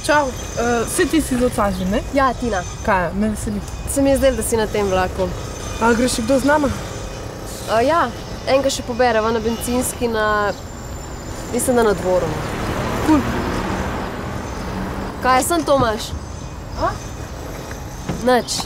Čau, vsi ti si z Ocaži, ne? Ja, Tina. Kaj, me veseli. Se mi je zdelo, da si na tem vlaku. A greš kdo z nama? Ja, enega še pobereva na bencinski mislim, da na dvoru. Kul. Kaj, sem Tomaš? A? Nič.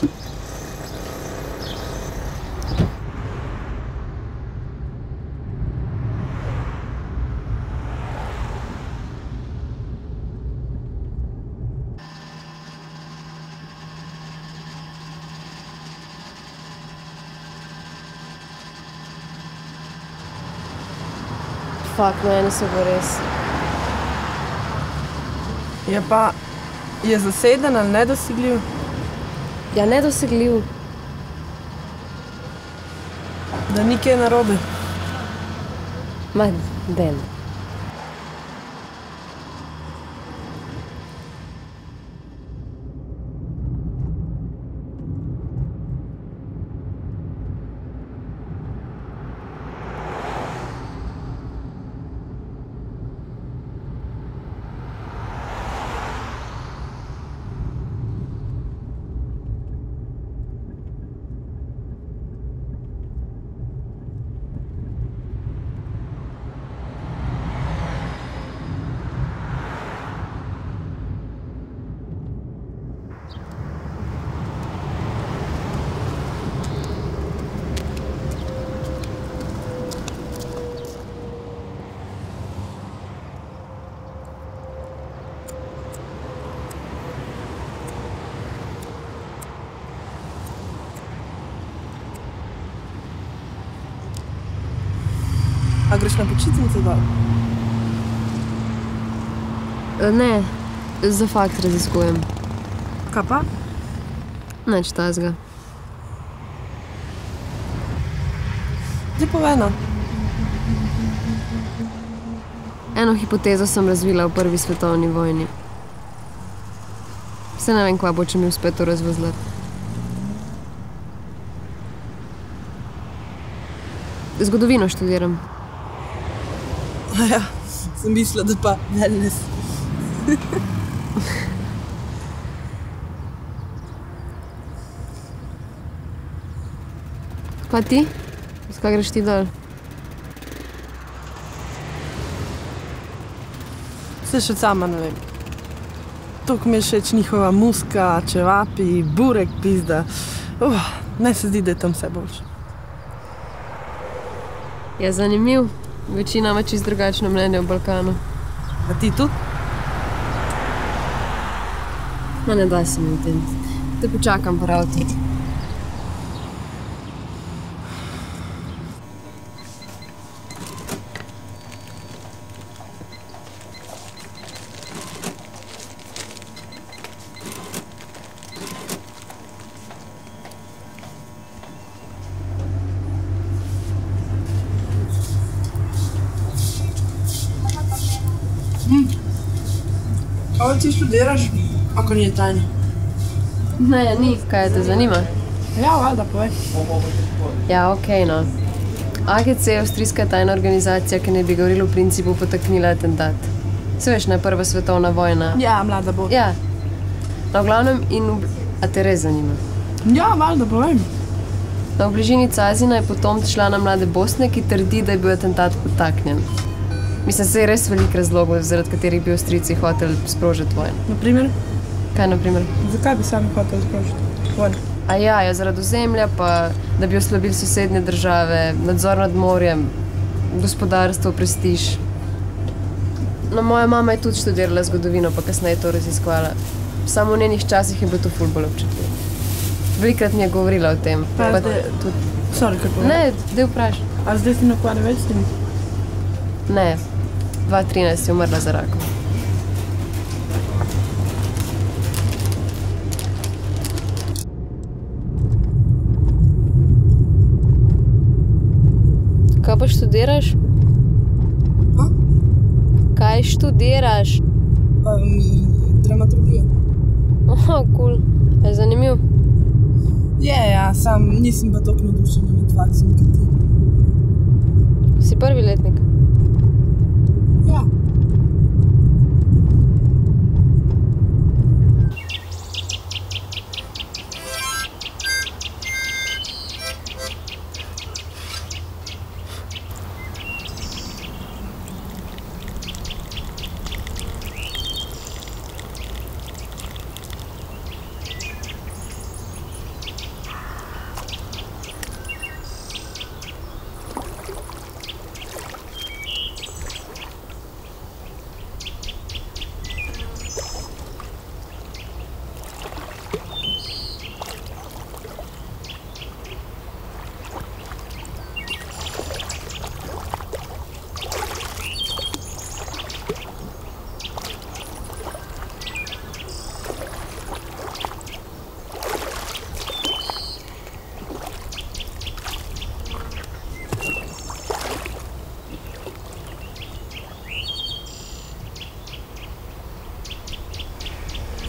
Fak, no eno se bo res. Je zaseden ali nedosegljiv? Ja, nedosegljiv. Da ni kaj narobe? Ma, den. A greš na počitnice dol? Ne, za fakt raziskujem. Kaj pa? Nič tazga. Zdaj povej no. Eno hipotezo sem razvila v prvi svetovni vojni. Se ne vem, kva bo, če mi uspe to razvozlati. Zgodovino študiram. Ja, sem mislila, da pa wellness. Pa ti? Skaj greš ti dol? Se še sama ne vem. Toliko mi je všeč njihova muska, čevapi, burek, pizda. Ne se zdi, da je tam vse boljše. Je zanimiv. Večina ima čisto drugačno mnenje o Balkanu. A ti tudi? Ma ne daj se mi v tem. Te počakam po avtu. Kaj ti študiraš? Ako ni tajno. Ne, ni. Kaj te zanima? Ja, valjda, povej. Ja, okej, no. AGC je avstrijska tajna organizacija, ki ne bi govorila v principu potaknila atentat. Se veš, ne, Prva svetovna vojna. Ja, mlada bo. Ja. No, v glavnem a te res zanima? Ja, valjda, povej. V bližini Cazina je potom člana Mlade Bosne, ki trdi, da je bil atentat potaknjen. Mislim, se je res veliko razlogov, zaradi katerih bi Avstrijci hoteli sprožiti vojno. Naprimer? Kaj naprimer? Zakaj bi sami hoteli sprožiti vojno? Ja, zaradi ozemlja, pa da bi oslabili sosednje države, nadzor nad morjem, gospodarstvo, prestiž. No, moja mama je tudi študirala zgodovino, pa kasneje to raziskovala. Samo v njenih časih je bilo to ful bolj občutljivo. Velikrat mi je govorila o tem. Pa zdaj tudi... Sorry, kaj povem? Ne, daj vprašaj. A zdaj si ne ukvarja več s tem? Ne, 2013 je umrla za rakom. Kaj pa študiraš? Kaj študiraš? Dramaturgijo. Kul. Je zanimiv? Ja, sam nisem pa toliko navdušena nad faksom, kot ti. Si prvi letnik? Ja.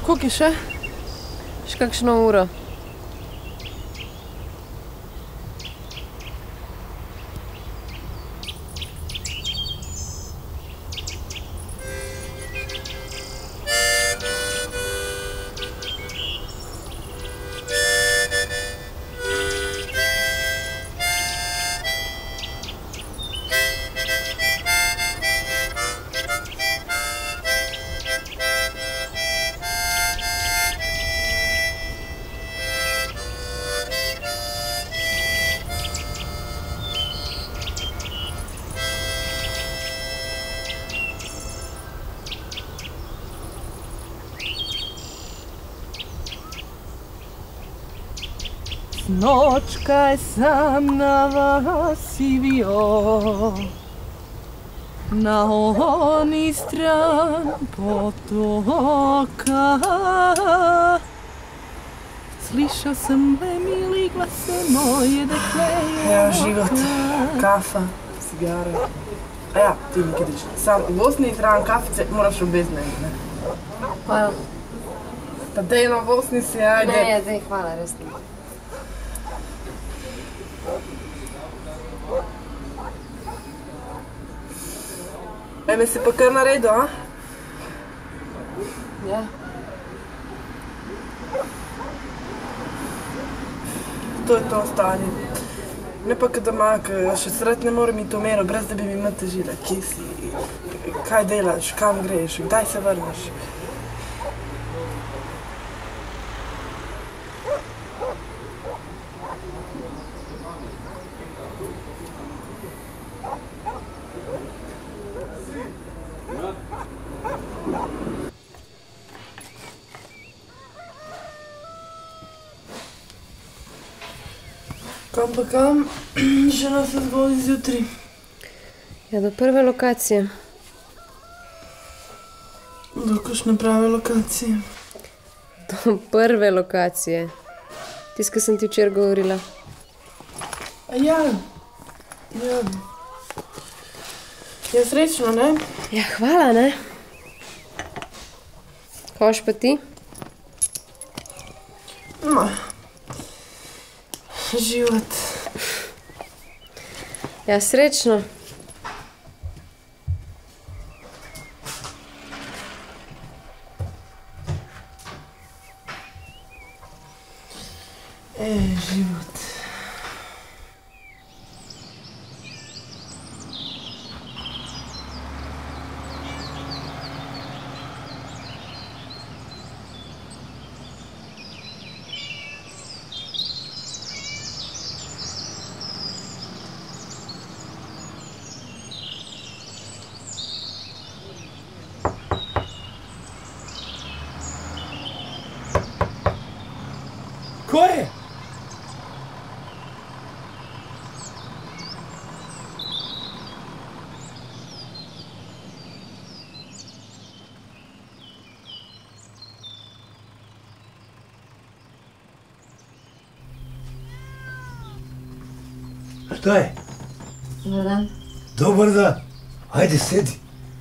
Koliko je še? Še kakšno uro. Nočkaj sam na vas i bio, na oni stran potoka. Slišao sam mili glase moje dekle. Evo život, kafa, cigara. A ja, ti mi kidiš. Sam u Bosni trebam kafice, moraš obezne, ne? Hvala. Pa dej na Bosni si, ajde. Ne, dej, hvala, resno. Ajme se pa kar na redu, a? Ja. To je to stanje. Ne pa kad doma, še sret ne morem iti v mero, brez da bi mi imel težile. Kje si? Kaj delaš? Kam greš? Kdaj se vrneš? Kam pa kam, žena se zbudi zjutraj. Ja, do prve lokacije. Do kakšne prave lokacije? Do prve lokacije. Tisto, sem ti včeraj govorila. Ja. Ja, srečno, ne? Ja, hvala, ne? Hoš pa ti? Ma. Život. Ja, srečno. Život. Ko je? Šta je? Dobar dan. Dobar dan. Ajde, sedi.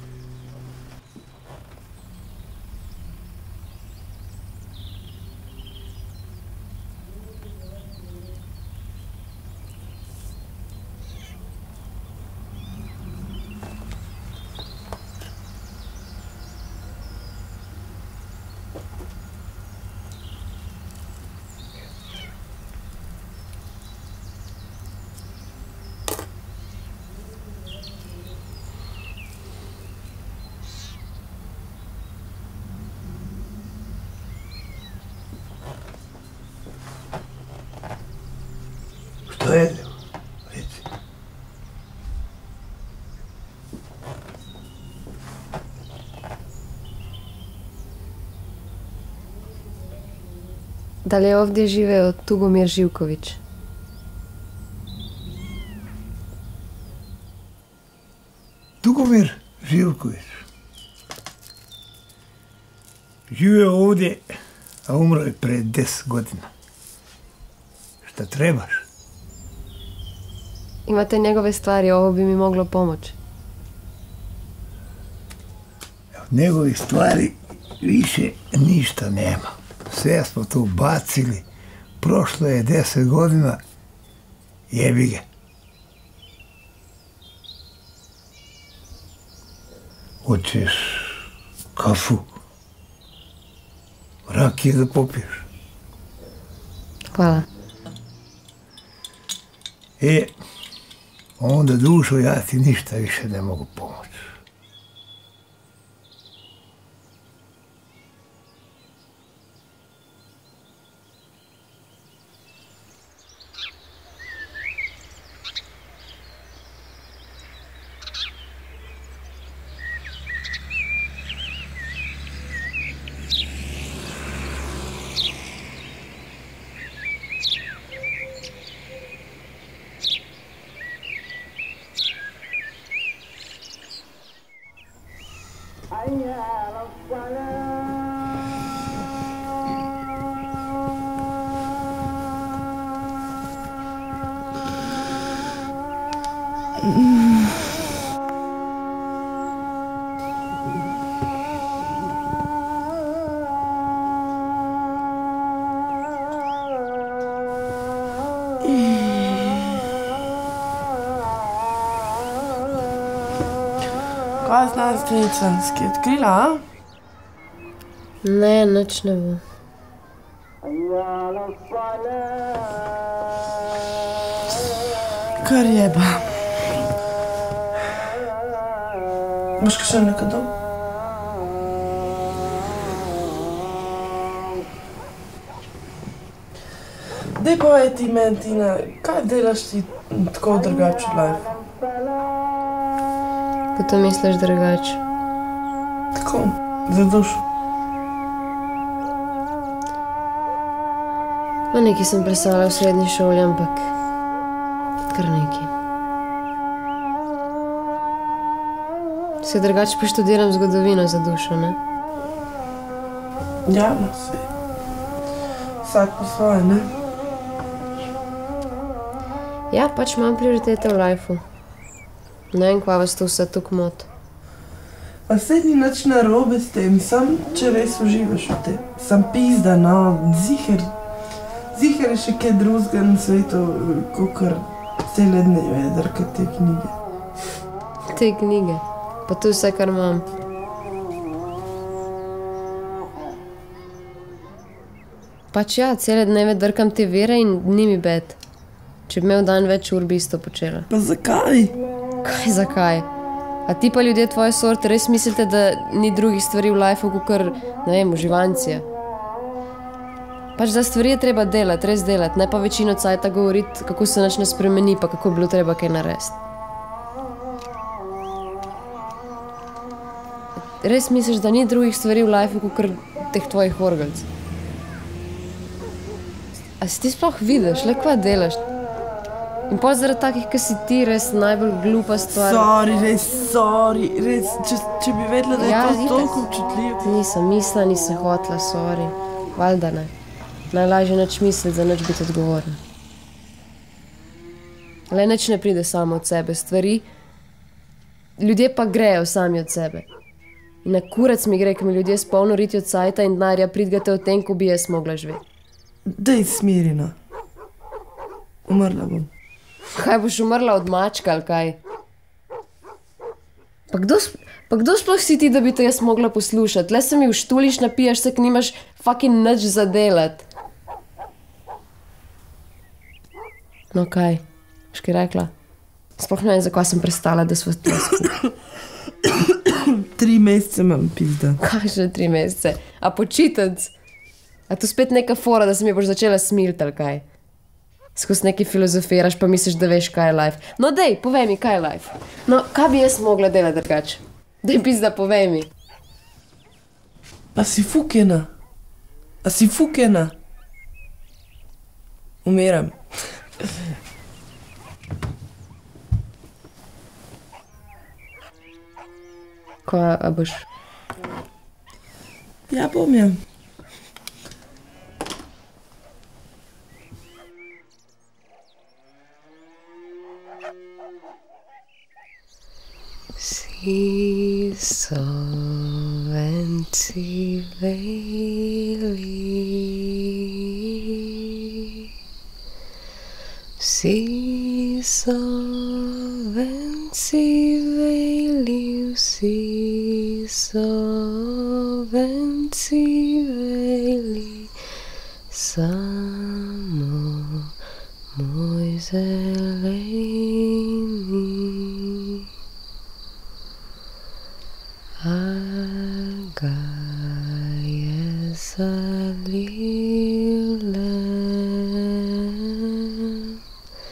Što je? Reci. Da li je ovdje živeo Tugomir Živković? Tugomir Živković. Živeo ovdje, a umro je pre 10 godina. Šta trebaš? Imate njegove stvari, ovo bi mi moglo pomoći. Od njegovih stvari Više ništa nema. Sve smo tu bacili. Prošlo je 10 godina. Jebi ga. Hoćeš kafu? Rakije da popiješ? Hvala. Onda dušo, ja ti ništa više ne mogu pomoći. Kaj znanstvenica, si odkrila, a? Ne, nič ne bo. Kar jeba. Boš še nekaj dol? Dej povej ti meni, Tina, kaj delaš ti tako drugače v life? Ko to misliš drugače? Tako, za dušo. No, nekaj sem presala v srednji šoli, ampak kar nekaj. Se drugače pa študiram zgodovino za dušo, ne? Ja, no, sej. Vsak po svoje, ne? Ja, pač imam prioritete v lifeu. Ne vem, kva vas to vse tuk mot. Pa sej ni nič narobe s tem, sam če res uživaš v tem. Sam pizda, no, ziher je še kaj drugega na svetu, kakor cele dneve drkati te knjige. Te knjige? Pa to je vse, kar imam. Pač ja, cele dneve drkam te vere in ni mi bed. Če bi imel dan več ur, bi isto počela. Pa zakaj? Kaj zakaj? A ti pa ljudje tvoje sorte res mislite, da ni drugih stvari v lifeu, kakor, ne vem, uživancije? Pač za stvari je treba delati, res delati, ne pa večino cajta govoriti, kako se nič ne spremeni, pa kako bi bilo treba kaj narediti. Res misliš, da ni drugih stvari v lifeu, kakor teh tvojih orgalc? A si ti sploh vidiš, le kva delaš? In pol zaradi takih, ki si ti, res najbolj glupa stvar. Sorry, res, če bi vedela, da je to toliko občutljivo. Nisem mislila, nisem hotela, sorry. Valjda ne. Najlažje nič misliti, za nič biti odgovorna. Le nič ne pride samo od sebe, stvari. Ljudje pa grejo sami od sebe. In na kurac mi gre, ko mi ljudje s polno ritjo cajta in denarja pridgate o tem, ko bi jaz mogla živeti. Dej smirina. Umrla bom. Kaj boš umrla od mačka ali kaj? Pa kdo sploh si ti, da bi te jaz mogla poslušati? Le se mi vštuliš, napijaš se, k nimaš fucking nič za delati. No kaj? Boš kaj rekla? Sploh ne vem, zakaj sem prestala, da sva to skupaj. 3 mesece imam, pizda. Kaj že 3 mesece? A počitec? A to spet neka fora, da se mi boš začela smiliti ali kaj? Skozi nekaj filozofiraš, pa misliš, da veš, kaj je life. No dej, povej mi, kaj je life. No, kaj bi jaz mogla delati drugače? Dej pizda, povej mi. A si fukena? Umiram. Kaj, a boš? Ja, bom ja. Sea, so and venciveli, vsi so venciveli, vsi so venciveli, samo moj zeleni. Alga je zaljubljen,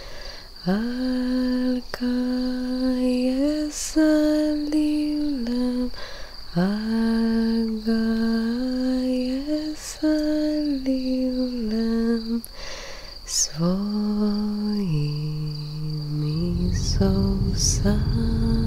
alga je zaljubljen, alga je zaljubljen, svojimi solzami.